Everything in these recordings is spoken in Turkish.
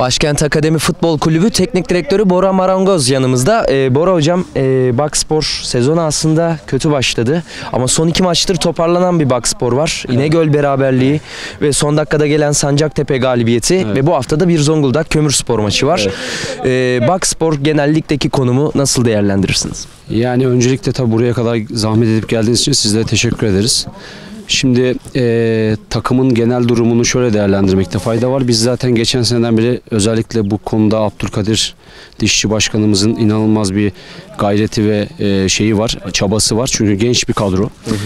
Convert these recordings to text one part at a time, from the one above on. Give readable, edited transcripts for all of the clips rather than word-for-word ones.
Başkent Akademi Futbol Kulübü Teknik Direktörü Bora Marangoz yanımızda. Bora hocam, Bakspor sezonu aslında kötü başladı ama son 2 maçtır toparlanan bir Bakspor var. Evet. İnegöl beraberliği ve son dakikada gelen Sancaktepe galibiyeti ve bu haftada bir Zonguldak Kömürspor maçı var. Bakspor genel ligdeki konumu nasıl değerlendirirsiniz? Yani öncelikle tabi buraya kadar zahmet edip geldiğiniz için sizlere teşekkür ederiz. Şimdi takımın genel durumunu şöyle değerlendirmekte fayda var. Biz zaten geçen seneden beri özellikle bu konuda Abdülkadir Dişçi Başkanımızın inanılmaz bir gayreti ve şeyi var, çabası var. Çünkü genç bir kadro.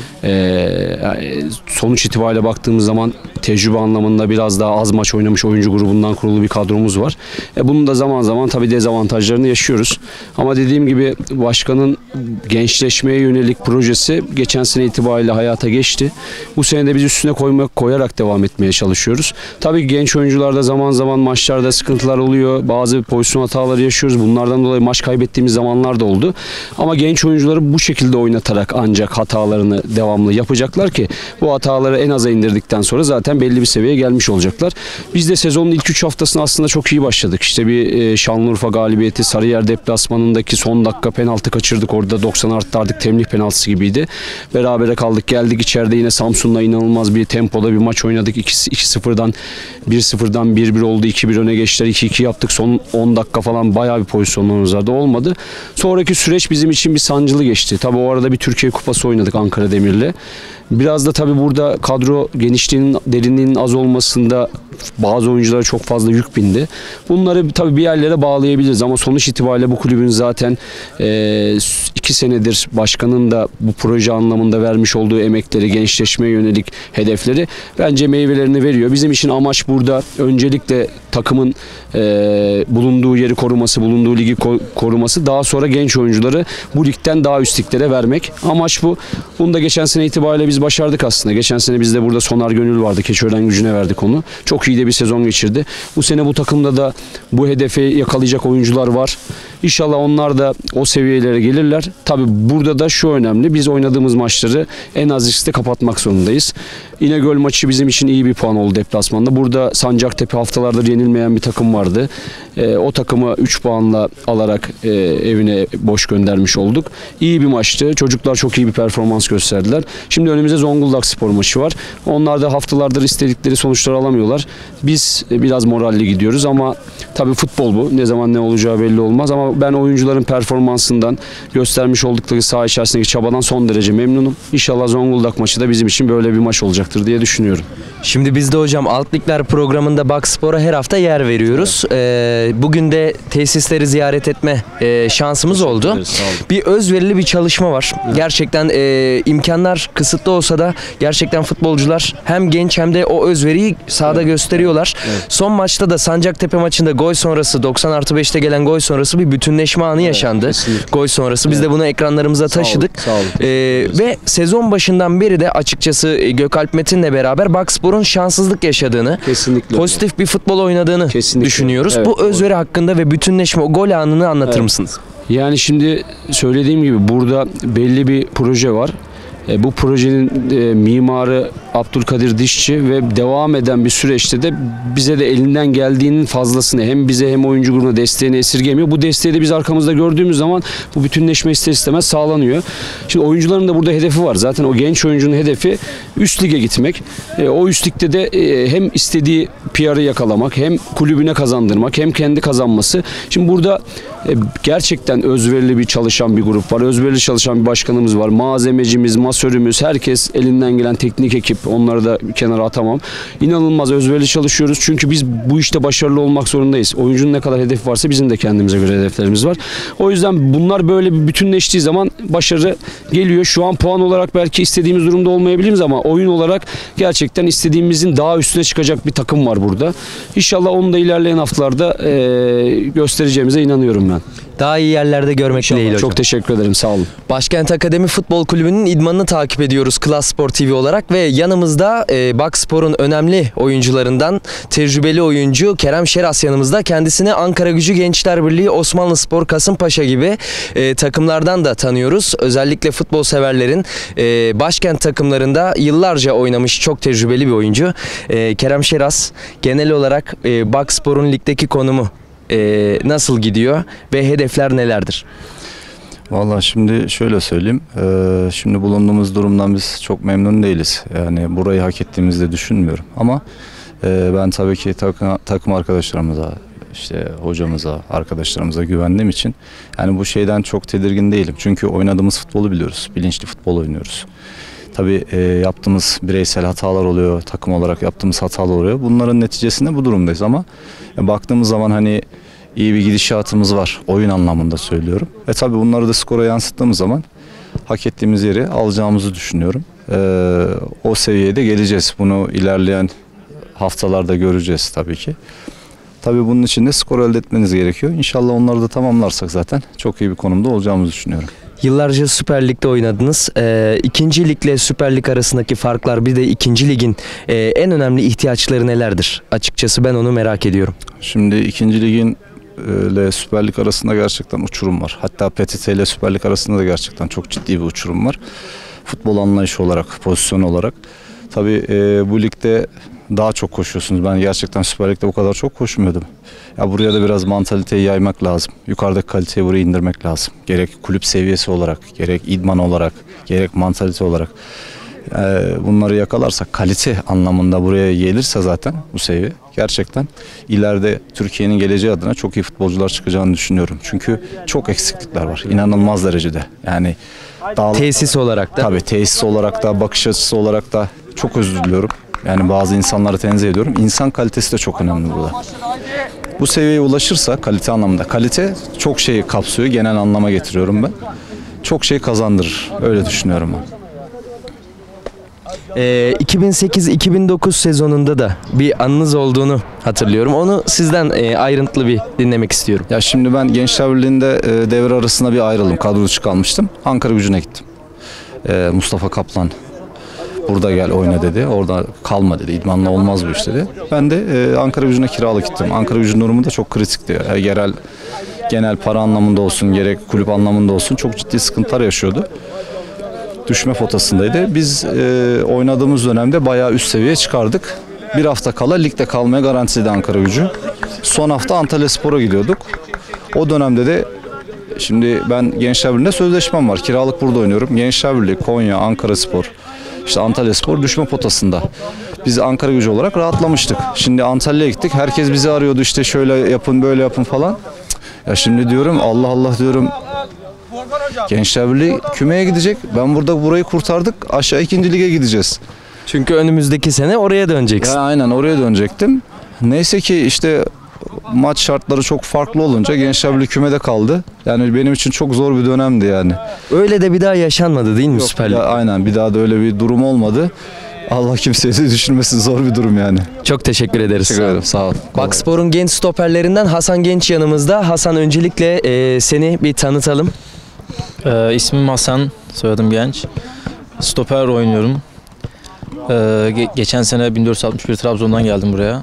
Sonuç itibariyle baktığımız zaman tecrübe anlamında biraz daha az maç oynamış oyuncu grubundan kurulu bir kadromuz var. Bunun da zaman zaman tabii dezavantajlarını yaşıyoruz. Ama dediğim gibi başkanın gençleşmeye yönelik projesi geçen sene itibariyle hayata geçti. Bu sene de biz üstüne koyarak devam etmeye çalışıyoruz. Tabii genç oyuncularda zaman zaman maçlarda sıkıntılar oluyor. Bazı pozisyon hataları yaşıyoruz. Bunlardan dolayı maç kaybettiğimiz zamanlar da oldu. Ama genç oyuncuları bu şekilde oynatarak ancak hatalarını devamlı yapacaklar ki bu hataları en aza indirdikten sonra zaten belli bir seviyeye gelmiş olacaklar. Biz de sezonun ilk 3 haftasına aslında çok iyi başladık. İşte bir Şanlıurfa galibiyeti, Sarıyer deplasmanındaki son dakika penaltı kaçırdık. Orada 90 arttırdık, temnih penaltısı gibiydi. Berabere kaldık, geldik içeride yine Samsun'la inanılmaz bir tempoda bir maç oynadık. 2-0'dan 1-0'dan 1-1 oldu. 2-1 öne geçtiler. 2-2 yaptık. Son 10 dakika falan bayağı bir pozisyonlarımız vardı. Olmadı. Sonraki süreç bizim için bir sancılı geçti. Tabii o arada bir Türkiye Kupası oynadık Ankara Demir'le. Biraz da tabii burada kadro genişliğinin, derinliğinin az olmasında bazı oyunculara çok fazla yük bindi. Bunları tabii bir yerlere bağlayabiliriz ama sonuç itibariyle bu kulübün zaten 2 senedir başkanın da bu proje anlamında vermiş olduğu emekleri, gençleşmeye yönelik hedefleri bence meyvelerini veriyor. Bizim için amaç burada öncelikle takımın bulunduğu yeri koruması, bulunduğu ligi koruması, daha sonra genç oyuncuları bu ligden daha üst liglere vermek. Amaç bu. Bunu da geçen sene itibariyle biz başardık aslında. Geçen sene bizde burada Soner Gönül vardı. Keçiören Gücü'ne verdik onu. Çok iyi de bir sezon geçirdi. Bu sene bu takımda da bu hedefi yakalayacak oyuncular var. İnşallah onlar da o seviyelere gelirler. Tabii burada da şu önemli. Biz oynadığımız maçları en az riskle kapatmak zorundayız. İnegöl maçı bizim için iyi bir puan oldu deplasmanda. Burada Sancaktepe haftalardır yenilmeyen bir takım vardı. O takımı 3 puanla alarak evine boş göndermiş olduk. İyi bir maçtı. Çocuklar çok iyi bir performans gösterdiler. Şimdi önümüzde Zonguldak Spor maçı var. Onlar da haftalardır istedikleri sonuçları alamıyorlar. Biz biraz moralli gidiyoruz ama tabii futbol bu. Ne zaman ne olacağı belli olmaz ama ben oyuncuların performansından, göstermiş oldukları saha içerisindeki çabadan son derece memnunum. İnşallah Zonguldak maçı da bizim için böyle bir maç olacaktır diye düşünüyorum. Şimdi biz de hocam Alt Ligler programında Bakspor'a her hafta yer veriyoruz. Bugün de tesisleri ziyaret etme şansımız oldu. Bir özverili bir çalışma var. Evet. Gerçekten imkanlar kısıtlı olsa da gerçekten futbolcular hem genç hem de o özveriyi sahada gösteriyorlar. Evet. Son maçta da Sancaktepe maçında gol sonrası 90+5'te gelen gol sonrası bir bütünleşme anı yaşandı. Kesinlikle. Gol sonrası biz de bunu ekranlarımıza taşıdık. Sağ olun. Ve sezon başından beri de açıkçası Gökalp Metin'le beraber Bakspor'un şanssızlık yaşadığını, pozitif bir futbol oynadığını düşünüyoruz. Evet, bu özveri hakkında ve bütünleşme, o gol anını anlatır mısınız? Yani şimdi söylediğim gibi burada belli bir proje var. Bu projenin mimarı Abdülkadir Dişçi ve devam eden bir süreçte de bize de elinden geldiğinin fazlasını hem bize hem oyuncu grubuna desteğini esirgemiyor. Bu desteği de biz arkamızda gördüğümüz zaman bu bütünleşme ister istemez sağlanıyor. Şimdi oyuncuların da burada hedefi var. Zaten o genç oyuncunun hedefi üst lige gitmek. O üst ligde de hem istediği PR'ı yakalamak, hem kulübüne kazandırmak, hem kendi kazanması. Şimdi burada gerçekten özverili bir çalışan bir grup var. Özverili çalışan bir başkanımız var. Malzemecimiz, masörümüz, herkes elinden gelen teknik ekip. Onları da kenara atamam. İnanılmaz özverili çalışıyoruz. Çünkü biz bu işte başarılı olmak zorundayız. Oyuncunun ne kadar hedefi varsa bizim de kendimize göre hedeflerimiz var. O yüzden bunlar böyle bir bütünleştiği zaman başarı geliyor. Şu an puan olarak belki istediğimiz durumda olmayabiliriz ama oyun olarak gerçekten istediğimizin daha üstüne çıkacak bir takım var burada. İnşallah onu da ilerleyen haftalarda göstereceğimize inanıyorum ben. ben. Daha iyi yerlerde görmek dileğiyle hocam. Çok teşekkür ederim. Sağ olun. Başkent Akademi Futbol Kulübü'nün idmanını takip ediyoruz Klas Spor TV olarak ve yanımızda Bakspor'un önemli oyuncularından tecrübeli oyuncu Kerem Şeras yanımızda. Kendisini Ankaragücü Gençler Birliği, Osmanlıspor, Kasımpaşa gibi takımlardan da tanıyoruz. Özellikle futbol severlerin başkent takımlarında yıllarca oynamış çok tecrübeli bir oyuncu. Kerem Şeras, genel olarak Bakspor'un ligdeki konumu nasıl gidiyor ve hedefler nelerdir? Vallahi şimdi şöyle söyleyeyim. Şimdi bulunduğumuz durumdan biz çok memnun değiliz. Yani burayı hak ettiğimizi de düşünmüyorum. Ama ben tabii ki takım arkadaşlarımıza, işte hocamıza, arkadaşlarımıza güvendiğim için yani bu şeyden çok tedirgin değilim. Çünkü oynadığımız futbolu biliyoruz. Bilinçli futbol oynuyoruz. Tabii yaptığımız bireysel hatalar oluyor, takım olarak yaptığımız hatalar oluyor. Bunların neticesinde bu durumdayız ama baktığımız zaman hani iyi bir gidişatımız var. Oyun anlamında söylüyorum. Tabii bunları da skora yansıttığımız zaman hak ettiğimiz yeri alacağımızı düşünüyorum. O seviyede geleceğiz. Bunu ilerleyen haftalarda göreceğiz tabii ki. Tabii bunun için de skor elde etmeniz gerekiyor. İnşallah onları da tamamlarsak zaten çok iyi bir konumda olacağımızı düşünüyorum. Yıllarca Süper Lig'de oynadınız. İkinci Lig'le Süper Lig arasındaki farklar, bir de ikinci Lig'in en önemli ihtiyaçları nelerdir? Açıkçası ben onu merak ediyorum. Şimdi ikinci Lig'in ile Süper Lig arasında gerçekten uçurum var. Hatta PTT ile Süper Lig arasında da gerçekten çok ciddi bir uçurum var. Futbol anlayışı olarak, pozisyon olarak. Tabii bu ligde daha çok koşuyorsunuz. Ben gerçekten Süper Lig'de bu kadar çok koşmuyordum. Ya buraya da biraz mantaliteyi yaymak lazım. Yukarıdaki kaliteyi buraya indirmek lazım. Gerek kulüp seviyesi olarak, gerek idman olarak, gerek mantalite olarak. Bunları yakalarsak, kalite anlamında buraya gelirse zaten bu seviye gerçekten ileride Türkiye'nin geleceği adına çok iyi futbolcular çıkacağını düşünüyorum. Çünkü çok eksiklikler var. İnanılmaz derecede. Yani tesis olarak da. Tabii tesis olarak da, bakış açısı olarak da çok özür diliyorum. Yani bazı insanları tenzih ediyorum. İnsan kalitesi de çok önemli burada. Bu seviyeye ulaşırsa kalite anlamında. Kalite çok şeyi kapsıyor. Genel anlama getiriyorum ben. Çok şey kazandırır. Öyle düşünüyorum ben. 2008-2009 sezonunda da bir anınız olduğunu hatırlıyorum. Onu sizden ayrıntılı bir dinlemek istiyorum. Ya şimdi ben Gençler Birliği'nde devre arasında bir ayrıldım. Kadro dışı kalmıştım. Ankaragücü'ne gittim. Mustafa Kaplan burada gel oyna dedi. Orada kalma dedi. İdmanla olmaz bu iş dedi. Ben de Ankaragücü'ne kiralık gittim. Ankaragücü'nün durumu da çok kritikti. Genel para anlamında olsun, gerek kulüp anlamında olsun çok ciddi sıkıntılar yaşıyordu. Düşme potasındaydı. Biz oynadığımız dönemde bayağı üst seviyeye çıkardık. Bir hafta kala ligde kalmaya garantiliydi Ankaragücü. Son hafta Antalyaspor'a gidiyorduk. O dönemde de şimdi ben Gençler Birliği'nde sözleşmem var. Kiralık burada oynuyorum. Gençler Birliği, Konya, Ankaraspor, işte Antalyaspor düşme potasında. Biz Ankaragücü olarak rahatlamıştık. Şimdi Antalya'ya gittik. Herkes bizi arıyordu, işte şöyle yapın, böyle yapın falan. Ya şimdi diyorum Allah Allah diyorum. Gençler Birliği kümeye gidecek. Ben burada burayı kurtardık. Aşağı 2. lige gideceğiz. Çünkü önümüzdeki sene oraya döneceksin. Ya aynen oraya dönecektim. Neyse ki işte maç şartları çok farklı olunca Gençler Birliği kümede kaldı. Yani benim için çok zor bir dönemdi yani. Öyle de bir daha yaşanmadı değil mi Süper Lig? Aynen, bir daha da öyle bir durum olmadı. Allah kimseye de düşünmesin, zor bir durum yani. Çok teşekkür ederiz. Teşekkür ederim, sağ ol. Bakspor'un genç stoperlerinden Hasan Genç yanımızda. Hasan, öncelikle seni bir tanıtalım. İsmim Hasan, soyadım Genç. Stoper oynuyorum. Geçen sene 1461 Trabzon'dan geldim buraya.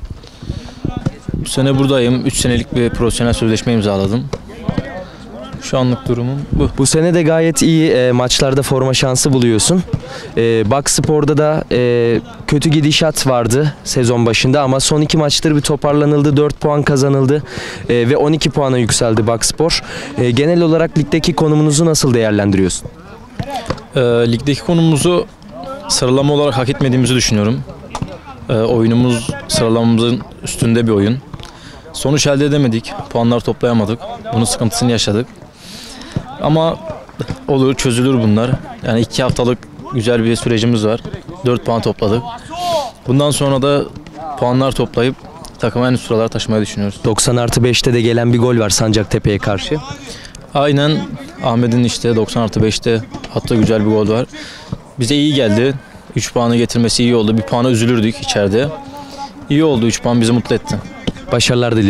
Bu sene buradayım. 3 senelik bir profesyonel sözleşme imzaladım. Şu anlık durumum bu. Bu sene de gayet iyi maçlarda forma şansı buluyorsun. Bakspor'da da kötü gidişat vardı sezon başında ama son 2 maçtır bir toparlanıldı. 4 puan kazanıldı ve 12 puana yükseldi Bakspor. Genel olarak ligdeki konumunuzu nasıl değerlendiriyorsun? Ligdeki konumumuzu sıralama olarak hak etmediğimizi düşünüyorum. Oyunumuz sıralamamızın üstünde bir oyun. Sonuç elde edemedik. Puanlar toplayamadık. Bunun sıkıntısını yaşadık. Ama olur, çözülür bunlar. Yani 2 haftalık güzel bir sürecimiz var. 4 puan topladık. Bundan sonra da puanlar toplayıp takımı en üst sıralara taşımayı düşünüyoruz. 90+5'te de gelen bir gol var Sancaktepe'ye karşı. Aynen, Ahmet'in işte 90+5'te attığı güzel bir gol var. Bize iyi geldi. 3 puanı getirmesi iyi oldu. Bir puana üzülürdük içeride. İyi oldu, 3 puan bizi mutlu etti. Başarılar diliyorum.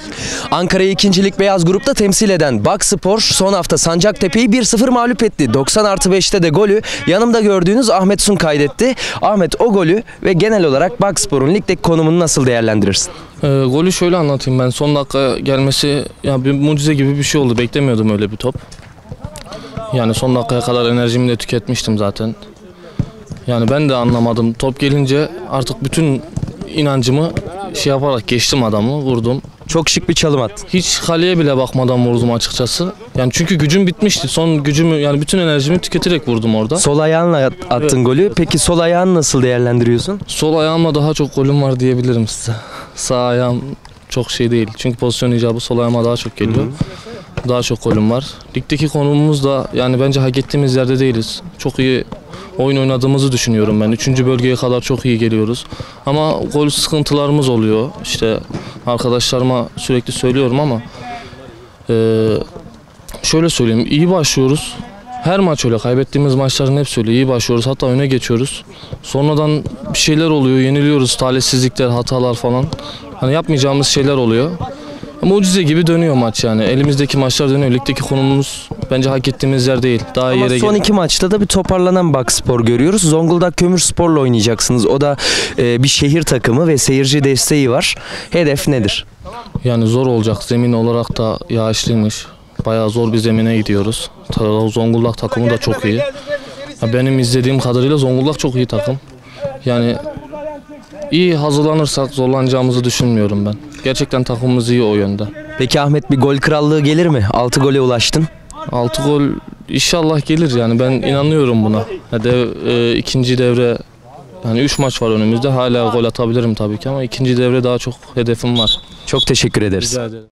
Ankara'yı 2. Lig Beyaz Grup'ta temsil eden Bakspor son hafta Sancaktepe'yi 1-0 mağlup etti. 90+5'te de golü yanımda gördüğünüz Ahmet Sun kaydetti. Ahmet, o golü ve genel olarak Bakspor'un ligdeki konumunu nasıl değerlendirirsin? Golü şöyle anlatayım ben. Son dakika gelmesi ya bir mucize gibi bir şey oldu. Beklemiyordum öyle bir top. Yani son dakikaya kadar enerjimi de tüketmiştim zaten. Yani ben de anlamadım. Top gelince artık bütün inancımı yaparak geçtim adamı, vurdum. Çok şık bir çalım attın. Hiç kaleye bile bakmadan vurdum açıkçası. Yani çünkü gücüm bitmişti. Son gücümü yani bütün enerjimi tüketerek vurdum orada. Sol ayağınla attın golü. Peki sol ayağını nasıl değerlendiriyorsun? Sol ayağımla daha çok golüm var diyebilirim size. Sağ ayağım çok şey değil. Çünkü pozisyon icabı sol ayağıma daha çok geliyor. Daha çok golüm var. Ligdeki konumumuz da yani bence hak ettiğimiz yerde değiliz. Çok iyi oyun oynadığımızı düşünüyorum ben. 3. bölgeye kadar çok iyi geliyoruz. Ama gol sıkıntılarımız oluyor. İşte arkadaşlarıma sürekli söylüyorum ama şöyle söyleyeyim, iyi başlıyoruz. Her maç öyle. Kaybettiğimiz maçların hepsi öyle. İyi başlıyoruz. Hatta öne geçiyoruz. Sonradan bir şeyler oluyor. Yeniliyoruz. Talihsizlikler, hatalar falan. Hani yapmayacağımız şeyler oluyor. Mucize gibi dönüyor maç yani. Elimizdeki maçlar dönüyor. Ligdeki konumumuz bence hak ettiğimiz yer değil. Daha iyi Ama yere son 2 maçta da bir toparlanan Bakspor görüyoruz. Zonguldak Kömürspor'la oynayacaksınız. O da bir şehir takımı ve seyirci desteği var. Hedef nedir? Yani zor olacak. Zemin olarak da yağışlıymış. Bayağı zor bir zemine gidiyoruz. Zonguldak takımı da çok iyi. Benim izlediğim kadarıyla Zonguldak çok iyi takım. Yani iyi hazırlanırsak zorlanacağımızı düşünmüyorum ben. Gerçekten takımımız iyi o yönde. Peki Ahmet, bir gol krallığı gelir mi? 6 gole ulaştın. 6 gol inşallah gelir yani ben inanıyorum buna. İkinci devre yani 3 maç var önümüzde. Hala gol atabilirim tabii ki ama ikinci devre daha çok hedefim var. Çok teşekkür ederiz. Rica ederim.